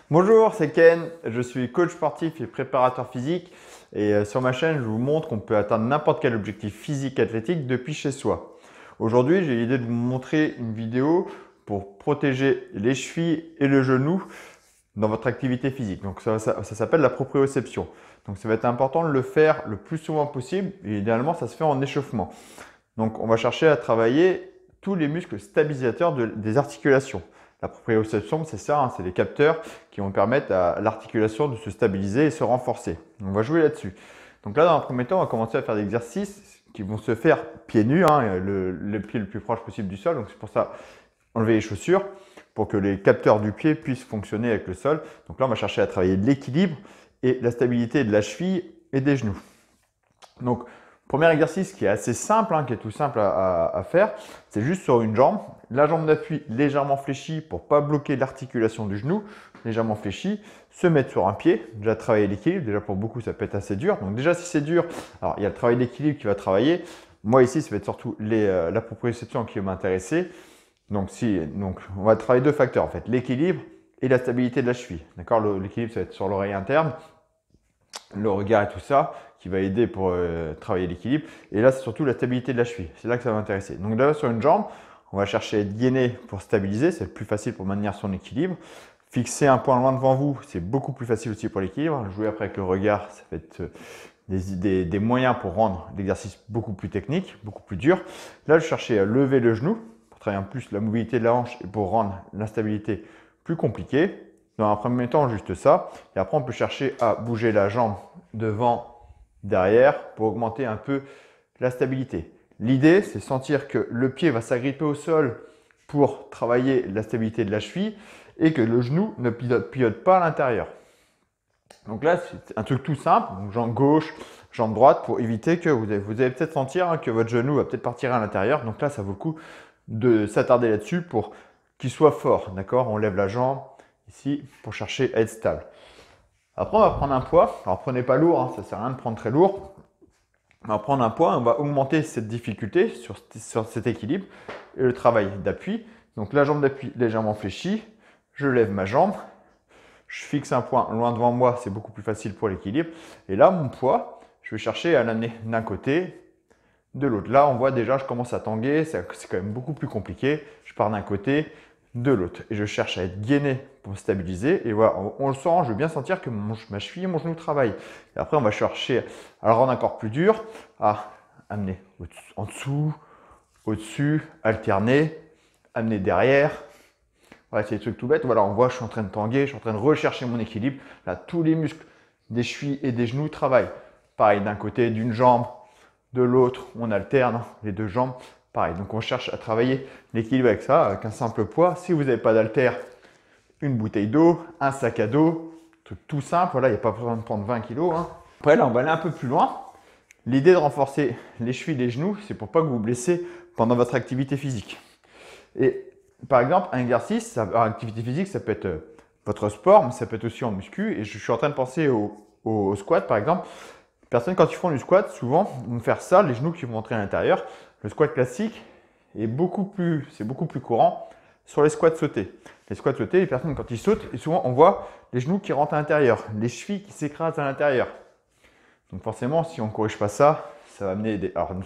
Bonjour, c'est Ken, je suis coach sportif et préparateur physique et sur ma chaîne, je vous montre qu'on peut atteindre n'importe quel objectif physique athlétique depuis chez soi. Aujourd'hui, j'ai l'idée de vous montrer une vidéo pour protéger les chevilles et le genou dans votre activité physique. Donc ça s'appelle la proprioception. Donc ça va être important de le faire le plus souvent possible et idéalement ça se fait en échauffement. Donc on va chercher à travailler tous les muscles stabilisateurs des articulations. La proprioception, c'est ça, hein, c'est les capteurs qui vont permettre à l'articulation de se stabiliser et se renforcer. On va jouer là-dessus. Donc là, dans un premier temps, on va commencer à faire des exercices qui vont se faire pieds nus, hein, le pied le plus proche possible du sol. Donc c'est pour ça, enlever les chaussures pour que les capteurs du pied puissent fonctionner avec le sol. Donc là, on va chercher à travailler l'équilibre et la stabilité de la cheville et des genoux. Donc, premier exercice qui est assez simple, hein, qui est tout simple à faire, c'est juste sur une jambe. La jambe d'appui légèrement fléchie pour ne pas bloquer l'articulation du genou, légèrement fléchie. Se mettre sur un pied, déjà travailler l'équilibre. Déjà pour beaucoup, ça peut être assez dur. Donc déjà, si c'est dur, alors il y a le travail d'équilibre qui va travailler. Moi ici, ça va être surtout la proprioception qui va m'intéresser. Donc on va travailler deux facteurs en fait, l'équilibre et la stabilité de la cheville. D'accord, l'équilibre, ça va être sur l'oreille interne, le regard et tout ça, qui va aider pour travailler l'équilibre. Et là, c'est surtout la stabilité de la cheville. C'est là que ça va m'intéresser. Donc là, sur une jambe, on va chercher à être gainé pour stabiliser. C'est le plus facile pour maintenir son équilibre. Fixer un point loin devant vous, c'est beaucoup plus facile aussi pour l'équilibre. Jouer après avec le regard, ça va être des moyens pour rendre l'exercice beaucoup plus technique, beaucoup plus dur. Là, je cherchais à lever le genou pour travailler en plus la mobilité de la hanche et pour rendre l'instabilité plus compliquée. Dans un premier temps, juste ça. Et après, on peut chercher à bouger la jambe devant, derrière pour augmenter un peu la stabilité. L'idée, c'est sentir que le pied va s'agripper au sol pour travailler la stabilité de la cheville et que le genou ne pivote pas à l'intérieur. Donc là, c'est un truc tout simple, donc jambe gauche, jambe droite, pour éviter que vous allez peut-être sentir hein, que votre genou va peut-être partir à l'intérieur. Donc là, ça vaut le coup de s'attarder là-dessus pour qu'il soit fort. D'accord, on lève la jambe ici pour chercher à être stable. Après, on va prendre un poids. Alors, prenez pas lourd, hein, ça ne sert à rien de prendre très lourd. On va prendre un poids, on va augmenter cette difficulté sur cet équilibre et le travail d'appui. Donc, la jambe d'appui légèrement fléchie, je lève ma jambe, je fixe un point loin devant moi, c'est beaucoup plus facile pour l'équilibre. Et là, mon poids, je vais chercher à l'amener d'un côté, de l'autre. Là, on voit déjà, je commence à tanguer, c'est quand même beaucoup plus compliqué. Je pars d'un côté, de l'autre. Et je cherche à être gainé pour me stabiliser. Et voilà, on le sent, je veux bien sentir que ma cheville et mon genou travaillent. Et après, on va chercher à le rendre encore plus dur, à amener en dessous, au-dessus, alterner, amener derrière. Voilà, c'est des trucs tout bêtes. Voilà, on voit, je suis en train de tanguer, je suis en train de rechercher mon équilibre. Là, tous les muscles des chevilles et des genoux travaillent. Pareil, d'un côté, d'une jambe, de l'autre, on alterne les deux jambes. Pareil, donc on cherche à travailler l'équilibre avec ça, avec un simple poids. Si vous n'avez pas d'haltère, une bouteille d'eau, un sac à dos, truc tout simple. Voilà, il n'y a pas besoin de prendre 20 kg. Hein. Après, là, on va aller un peu plus loin. L'idée de renforcer les chevilles et les genoux, c'est pour pas que vous vous blessez pendant votre activité physique. Et par exemple, un exercice, activité physique, ça peut être votre sport, mais ça peut être aussi en muscu. Et je suis en train de penser au squat, par exemple. Les personnes, quand ils font du squat, souvent, vont faire ça, les genoux qui vont entrer à l'intérieur. Le squat classique est beaucoup plus courant sur les squats sautés. Les squats sautés, les personnes, quand ils sautent, et souvent, on voit les genoux qui rentrent à l'intérieur, les chevilles qui s'écrasent à l'intérieur. Donc forcément, si on ne corrige pas ça, ça va amener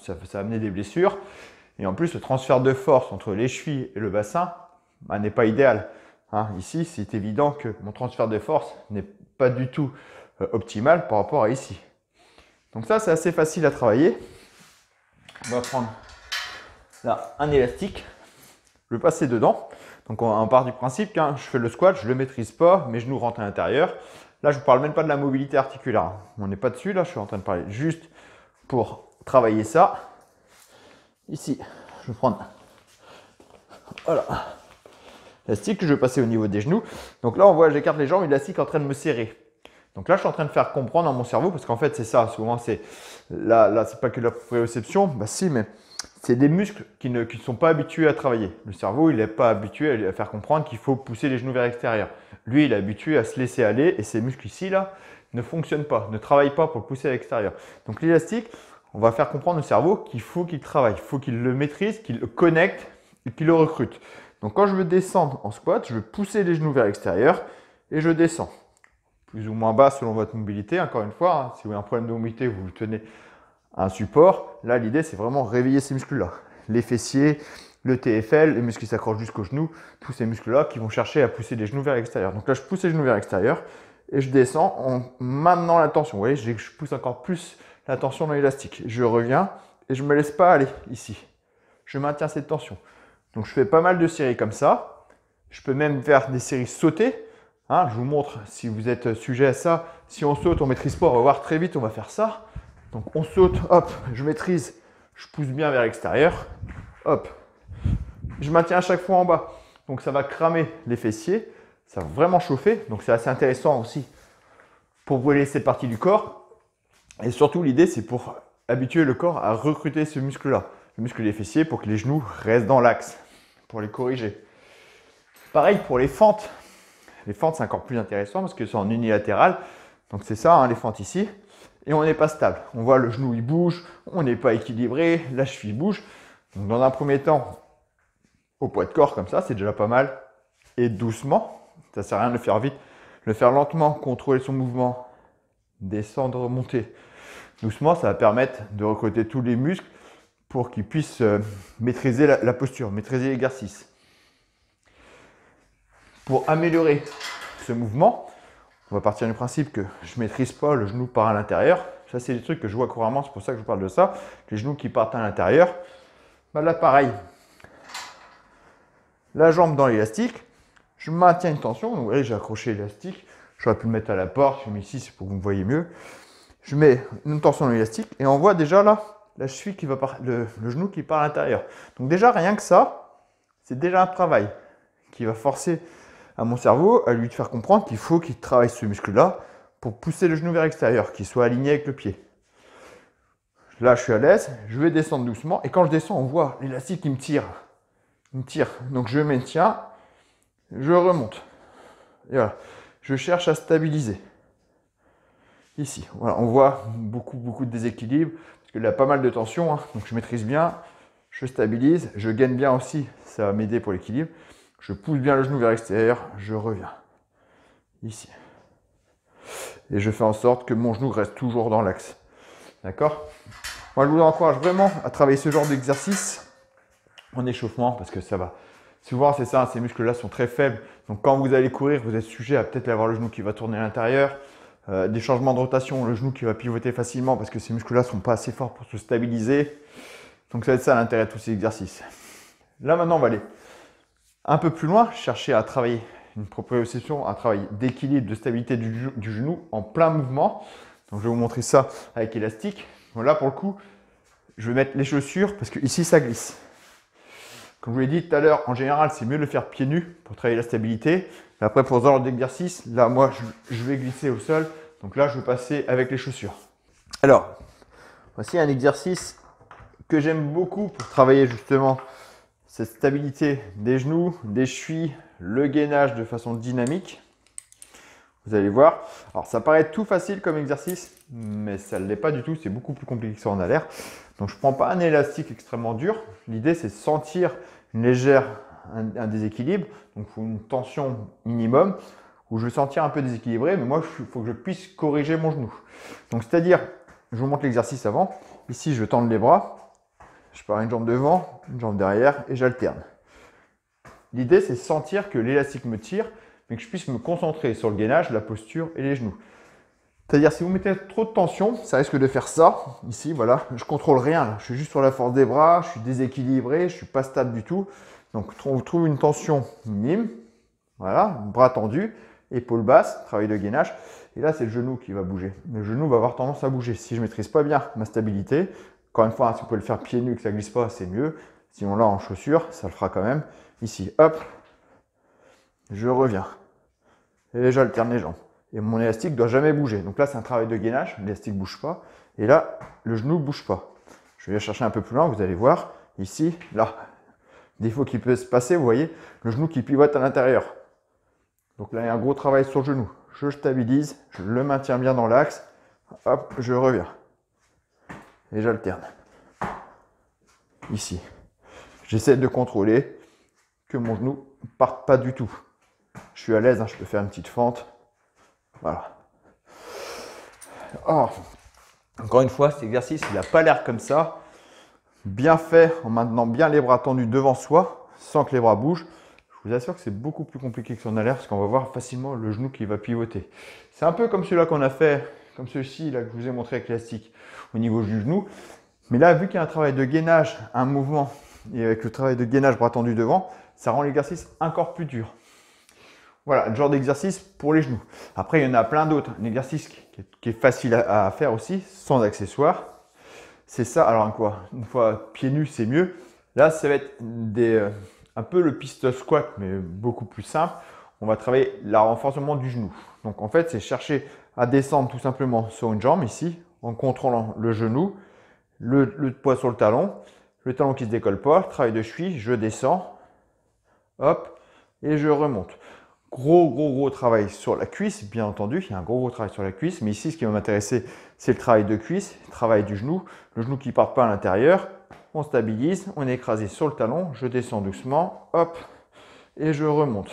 des blessures. Et en plus, le transfert de force entre les chevilles et le bassin n'est pas idéal. Hein, ici, c'est évident que mon transfert de force n'est pas du tout optimal par rapport à ici. Donc ça, c'est assez facile à travailler. On va prendre là un élastique, le passer dedans. Donc on part du principe que je fais le squat, je ne le maîtrise pas, mes genoux rentrent à l'intérieur. Là, je ne vous parle même pas de la mobilité articulaire. On n'est pas dessus, là, je suis en train de parler juste pour travailler ça. Ici, je vais prendre voilà, l'élastique que je vais passer au niveau des genoux. Donc là, on voit, j'écarte les jambes, l'élastique est en train de me serrer. Donc là, je suis en train de faire comprendre à mon cerveau, parce qu'en fait, c'est ça, souvent, c'est là c'est pas que la proprioception, bah si, mais c'est des muscles qui ne sont pas habitués à travailler. Le cerveau, il n'est pas habitué à faire comprendre qu'il faut pousser les genoux vers l'extérieur. Lui, il est habitué à se laisser aller, et ces muscles ici, là, ne fonctionnent pas, ne travaillent pas pour le pousser à l'extérieur. Donc l'élastique, on va faire comprendre au cerveau qu'il faut qu'il travaille, il faut qu'il le maîtrise, qu'il le connecte et qu'il le recrute. Donc quand je veux descendre en squat, je veux pousser les genoux vers l'extérieur, et je descends. Plus ou moins bas selon votre mobilité, encore une fois. Hein, si vous avez un problème de mobilité, vous tenez un support. Là, l'idée, c'est vraiment réveiller ces muscles-là. Les fessiers, le TFL, les muscles qui s'accrochent jusqu'aux genoux, tous ces muscles-là qui vont chercher à pousser les genoux vers l'extérieur. Donc là, je pousse les genoux vers l'extérieur et je descends en maintenant la tension. Vous voyez, je pousse encore plus la tension dans l'élastique. Je reviens et je ne me laisse pas aller ici. Je maintiens cette tension. Donc, je fais pas mal de séries comme ça. Je peux même faire des séries sautées. Hein, je vous montre si vous êtes sujet à ça. Si on saute, on ne maîtrise pas, on va voir très vite, on va faire ça. Donc on saute, hop, je maîtrise, je pousse bien vers l'extérieur, hop. Je maintiens à chaque fois en bas. Donc ça va cramer les fessiers, ça va vraiment chauffer. Donc c'est assez intéressant aussi pour brûler cette partie du corps. Et surtout l'idée c'est pour habituer le corps à recruter ce muscle-là, le muscle des fessiers, pour que les genoux restent dans l'axe, pour les corriger. Pareil pour les fentes. Les fentes c'est encore plus intéressant parce que c'est en unilatéral. Donc c'est ça, hein, les fentes ici. Et on n'est pas stable. On voit le genou, il bouge, on n'est pas équilibré, la cheville bouge. Donc dans un premier temps, au poids de corps comme ça, c'est déjà pas mal. Et doucement, ça ne sert à rien de le faire vite. Le faire lentement, contrôler son mouvement, descendre, remonter. Doucement, ça va permettre de recruter tous les muscles pour qu'ils puissent maîtriser la posture, maîtriser l'exercice. Pour améliorer ce mouvement, on va partir du principe que je ne maîtrise pas le genou par à l'intérieur. Ça, c'est des trucs que je vois couramment, c'est pour ça que je vous parle de ça. Les genoux qui partent à l'intérieur. Bah là, pareil. La jambe dans l'élastique. Je maintiens une tension. Donc, vous voyez, j'ai accroché l'élastique. J'aurais pu le mettre à la porte. Je mets ici, c'est pour que vous me voyez mieux. Je mets une tension dans l'élastique et on voit déjà là la cheville qui va le genou qui part à l'intérieur. Donc déjà, rien que ça, c'est déjà un travail qui va forcer à mon cerveau, à lui faire comprendre qu'il faut qu'il travaille ce muscle-là pour pousser le genou vers l'extérieur, qu'il soit aligné avec le pied. Là, je suis à l'aise, je vais descendre doucement, et quand je descends, on voit l'élastique qui me tire. Il me tire. Donc je maintiens, je remonte. Et voilà. Je cherche à stabiliser. Ici, voilà, on voit beaucoup de déséquilibre, parce qu'il y a pas mal de tension, hein, donc je maîtrise bien, je stabilise, je gagne bien aussi, ça va m'aider pour l'équilibre. Je pousse bien le genou vers l'extérieur, je reviens. Ici. Et je fais en sorte que mon genou reste toujours dans l'axe. D'accord? Moi, je vous encourage vraiment à travailler ce genre d'exercice en échauffement parce que ça va. Souvent, c'est ça, ces muscles-là sont très faibles. Donc, quand vous allez courir, vous êtes sujet à peut-être avoir le genou qui va tourner à l'intérieur. Des changements de rotation, le genou qui va pivoter facilement parce que ces muscles-là ne sont pas assez forts pour se stabiliser. Donc, ça va être ça l'intérêt de tous ces exercices. Là, maintenant, on va aller un peu plus loin, chercher à travailler une proprioception, un travail d'équilibre, de stabilité du genou en plein mouvement. Donc, je vais vous montrer ça avec élastique. Donc là, pour le coup, je vais mettre les chaussures parce que ici, ça glisse. Comme je vous l'ai dit tout à l'heure, en général, c'est mieux de le faire pieds nus pour travailler la stabilité. Mais après, pour ce genre d'exercice, là, moi, je vais glisser au sol. Donc là, je vais passer avec les chaussures. Alors, voici un exercice que j'aime beaucoup pour travailler justement cette stabilité des genoux, des chevilles, le gainage de façon dynamique. Vous allez voir. Alors, ça paraît tout facile comme exercice, mais ça ne l'est pas du tout. C'est beaucoup plus compliqué que ça en a l'air. Donc, je ne prends pas un élastique extrêmement dur. L'idée, c'est de sentir un déséquilibre. Donc, il faut une tension minimum où je vais sentir un peu déséquilibré, mais moi, il faut que je puisse corriger mon genou. Donc, c'est-à-dire, je vous montre l'exercice avant. Ici, je tends les bras. Je pars une jambe devant, une jambe derrière et j'alterne. L'idée, c'est de sentir que l'élastique me tire, mais que je puisse me concentrer sur le gainage, la posture et les genoux. C'est-à-dire, si vous mettez trop de tension, ça risque de faire ça. Ici, voilà, je ne contrôle rien. Là. Je suis juste sur la force des bras, je suis déséquilibré, je ne suis pas stable du tout. Donc, on trouve une tension minime. Voilà, bras tendus, épaules basses, travail de gainage. Et là, c'est le genou qui va bouger. Le genou va avoir tendance à bouger. Si je ne maîtrise pas bien ma stabilité, encore une fois, si vous pouvez le faire pieds nus, que ça ne glisse pas, c'est mieux. Sinon là, en chaussures, ça le fera quand même. Ici, hop, je reviens. Et j'alterne les jambes. Et mon élastique ne doit jamais bouger. Donc là, c'est un travail de gainage. L'élastique ne bouge pas. Et là, le genou ne bouge pas. Je vais chercher un peu plus loin, vous allez voir. Ici, là, défaut qui peut se passer, vous voyez, le genou qui pivote à l'intérieur. Donc là, il y a un gros travail sur le genou. Je stabilise, je le maintiens bien dans l'axe. Hop, je reviens. Et j'alterne. Ici. J'essaie de contrôler que mon genou ne parte pas du tout. Je suis à l'aise, hein, je peux faire une petite fente. Voilà. Oh. Encore une fois, cet exercice, il n'a pas l'air comme ça. Bien fait en maintenant bien les bras tendus devant soi, sans que les bras bougent. Je vous assure que c'est beaucoup plus compliqué que ça en a l'air, parce qu'on va voir facilement le genou qui va pivoter. C'est un peu comme celui-là qu'on a fait, comme celui-ci là que je vous ai montré avec l'élastique au niveau du genou. Mais là, vu qu'il y a un travail de gainage, un mouvement, et avec le travail de gainage bras tendus devant, ça rend l'exercice encore plus dur. Voilà, le genre d'exercice pour les genoux. Après, il y en a plein d'autres. Un exercice qui est facile à faire aussi, sans accessoires. C'est ça. Alors quoi, une fois pieds nus, c'est mieux. Là, ça va être un peu le pistol squat, mais beaucoup plus simple. On va travailler le renforcement du genou. Donc en fait, c'est chercher à descendre tout simplement sur une jambe ici, en contrôlant le genou, le poids sur le talon qui ne se décolle pas, travail de cheville, je descends, hop, et je remonte. Gros travail sur la cuisse, bien entendu, il y a un gros travail sur la cuisse, mais ici, ce qui va m'intéresser, c'est le travail de cuisse, le travail du genou, le genou qui ne part pas à l'intérieur, on stabilise, on est écrasé sur le talon, je descends doucement, hop, et je remonte.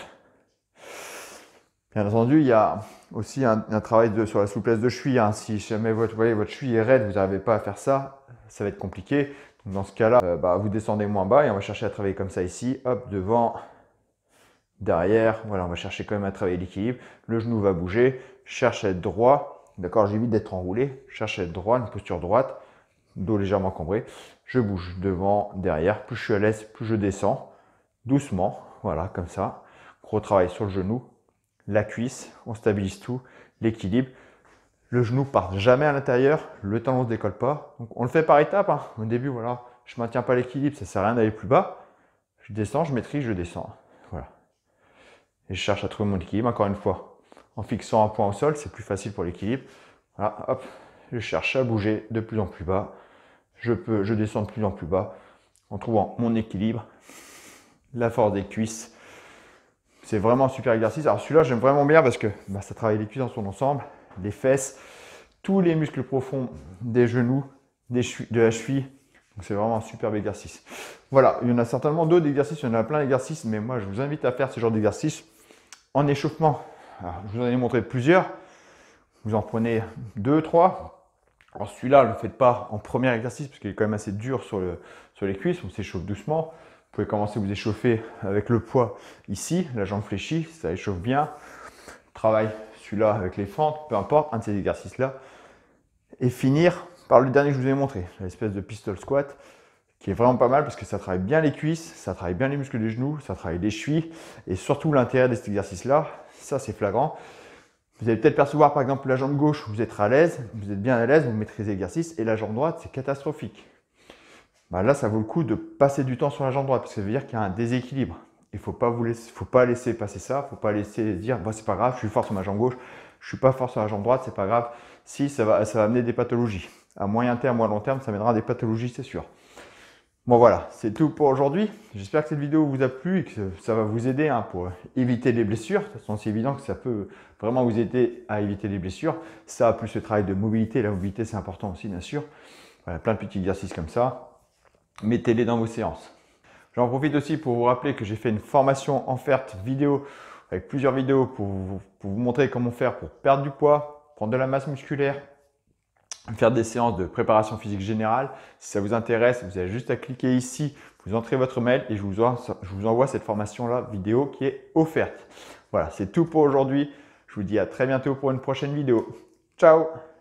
Bien entendu, il y a aussi un travail sur la souplesse de cheville, hein. Si jamais votre cheville est raide, vous n'arrivez pas à faire ça, ça va être compliqué. Donc dans ce cas-là, vous descendez moins bas et on va chercher à travailler comme ça ici, hop, devant, derrière, voilà, on va chercher quand même à travailler l'équilibre. Le genou va bouger, cherche à être droit, d'accord, j'évite d'être enroulé, cherche à être droit, une posture droite, dos légèrement cambré. Je bouge devant, derrière, plus je suis à l'aise, plus je descends, doucement, voilà, comme ça. Gros travail sur le genou, la cuisse, on stabilise tout, l'équilibre. Le genou ne part jamais à l'intérieur, le talon ne se décolle pas. Donc on le fait par étapes, hein. Au début, voilà, je ne maintiens pas l'équilibre, ça ne sert à rien d'aller plus bas. Je descends, je maîtrise, je descends. Voilà. Et je cherche à trouver mon équilibre, encore une fois. En fixant un point au sol, c'est plus facile pour l'équilibre. Voilà, hop, je cherche à bouger de plus en plus bas. Je descends de plus en plus bas en trouvant mon équilibre, la force des cuisses. C'est vraiment un super exercice. Alors celui-là, j'aime vraiment bien parce que ça travaille les cuisses dans son ensemble, les fesses, tous les muscles profonds des genoux, de la cheville. Donc c'est vraiment un superbe exercice. Voilà, il y en a certainement d'autres exercices, il y en a plein d'exercices, mais moi je vous invite à faire ce genre d'exercice en échauffement. Alors, je vous en ai montré plusieurs. Vous en prenez 2, 3. Alors celui-là, ne le faites pas en premier exercice parce qu'il est quand même assez dur sur les cuisses. On s'échauffe doucement. Vous pouvez commencer à vous échauffer avec le poids ici, la jambe fléchie, ça échauffe bien. Travail celui-là avec les fentes, peu importe, un de ces exercices-là. Et finir par le dernier que je vous ai montré, l'espèce de pistol squat, qui est vraiment pas mal parce que ça travaille bien les cuisses, ça travaille bien les muscles des genoux, ça travaille les chevilles. Et surtout l'intérêt de cet exercice-là, ça c'est flagrant. Vous allez peut-être percevoir par exemple la jambe gauche, vous êtes à l'aise, vous êtes bien à l'aise, vous maîtrisez l'exercice, et la jambe droite, c'est catastrophique. Là, ça vaut le coup de passer du temps sur la jambe droite, parce que ça veut dire qu'il y a un déséquilibre. Il ne faut pas laisser passer ça, il ne faut pas laisser dire c'est pas grave, je suis fort sur ma jambe gauche, je ne suis pas fort sur la jambe droite, c'est pas grave. Si, ça va amener des pathologies. À moyen terme ou à long terme, ça mènera à des pathologies, c'est sûr. Bon voilà, c'est tout pour aujourd'hui. J'espère que cette vidéo vous a plu et que ça va vous aider pour éviter les blessures. De toute façon, c'est évident que ça peut vraiment vous aider à éviter les blessures. Ça, plus le travail de mobilité. La mobilité, c'est important aussi, bien sûr. Voilà, plein de petits exercices comme ça. Mettez-les dans vos séances. J'en profite aussi pour vous rappeler que j'ai fait une formation offerte vidéo avec plusieurs vidéos pour vous montrer comment faire pour perdre du poids, prendre de la masse musculaire, faire des séances de préparation physique générale. Si ça vous intéresse, vous avez juste à cliquer ici, vous entrez votre mail et je vous envoie cette formation-là vidéo qui est offerte. Voilà, c'est tout pour aujourd'hui. Je vous dis à très bientôt pour une prochaine vidéo. Ciao!